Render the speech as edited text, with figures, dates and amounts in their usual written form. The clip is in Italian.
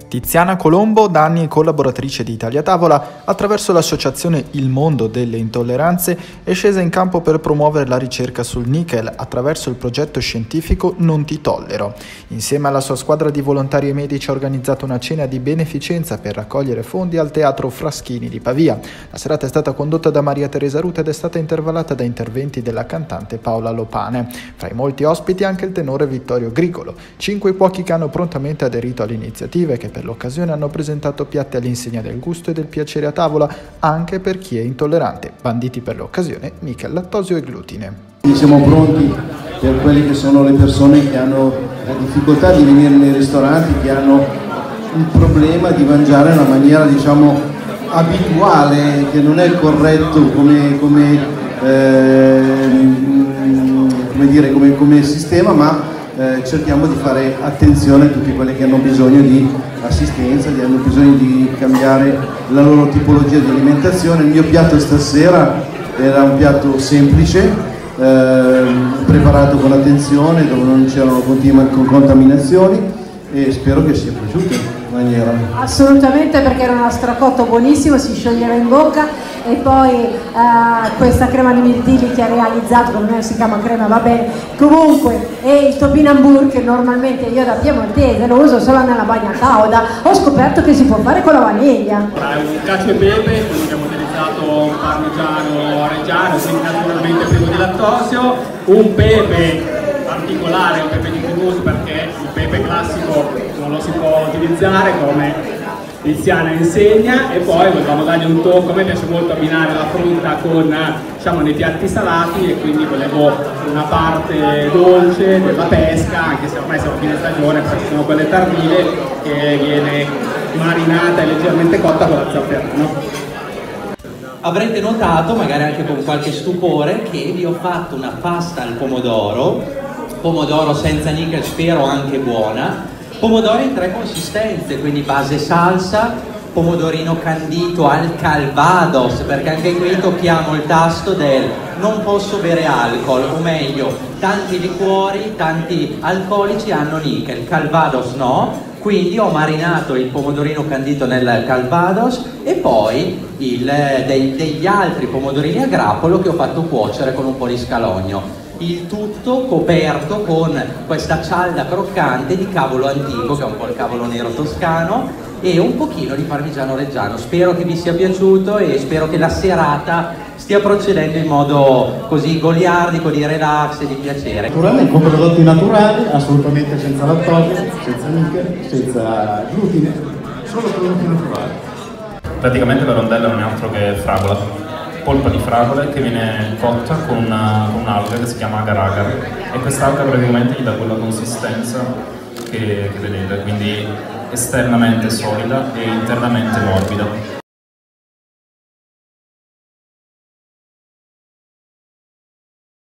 Tiziana Colombo, da anni collaboratrice di Italia Tavola, attraverso l'associazione Il Mondo delle Intolleranze è scesa in campo per promuovere la ricerca sul nickel attraverso il progetto scientifico Non ti tollero. Insieme alla sua squadra di volontari e medici ha organizzato una cena di beneficenza per raccogliere fondi al Teatro Fraschini di Pavia. La serata è stata condotta da Maria Teresa Ruta ed è stata intervallata da interventi della cantante Paola Lopane. Fra i molti ospiti anche il tenore Vittorio Grigolo. 5 cuochi che hanno prontamente aderito alle iniziative che per l'occasione hanno presentato piatti all'insegna del gusto e del piacere a tavola anche per chi è intollerante, banditi per l'occasione nickel, lattosio e glutine. Siamo pronti per quelle che sono le persone che hanno la difficoltà di venire nei ristoranti, che hanno il problema di mangiare in una maniera abituale, che non è corretto come sistema, ma cerchiamo di fare attenzione a tutti quelli che hanno bisogno di assistenza, che hanno bisogno di cambiare la loro tipologia di alimentazione. Il mio piatto stasera era un piatto semplice, preparato con attenzione, dove non c'erano contaminazioni, e spero che sia piaciuto in maniera. Assolutamente, perché era uno stracotto buonissimo, si scioglieva in bocca, e poi questa crema di mirtilli che ha realizzato, che non si chiama crema, va bene, comunque, e il topinambur che normalmente io da piemontese lo uso solo nella bagna cauda, ho scoperto che si può fare con la vaniglia. È un cacio e pepe, quindi abbiamo utilizzato un parmigiano reggiano, quindi naturalmente privo di lattosio, un pepe particolare, un pepe di Toulouse, perché il pepe classico non lo si può utilizzare come Tiziana insegna, e poi volevamo dargli un tocco. A me piace molto abbinare la frutta con, diciamo, dei piatti salati, e quindi volevo una parte dolce della pesca, anche se ormai siamo a fine stagione, perché sono quelle tardive, che viene marinata e leggermente cotta con la zafferano. Avrete notato, magari anche con qualche stupore, che vi ho fatto una pasta al pomodoro senza nickel, spero anche buona, pomodoro in 3 consistenze, quindi base salsa, pomodorino candito al calvados, perché anche qui tocchiamo il tasto del non posso bere alcol, o meglio, tanti liquori, tanti alcolici hanno nickel, calvados no. Quindi ho marinato il pomodorino candito nel calvados e poi degli altri pomodorini a grappolo che ho fatto cuocere con un po' di scalogno. Il tutto coperto con questa cialda croccante di cavolo antico, che è un po' il cavolo nero toscano, e un pochino di parmigiano reggiano. Spero che vi sia piaciuto e spero che la serata stia procedendo in modo così goliardico, di relax e di piacere. Naturalmente, con prodotti naturali, assolutamente senza lattosio, senza nickel, senza glutine, solo prodotti naturali. Praticamente la rondella non è altro che fragola, polpa di fragole che viene cotta con un'alga che si chiama agar-agar, e quest'alga praticamente gli dà quella consistenza che vedete, quindi esternamente solida e internamente morbida.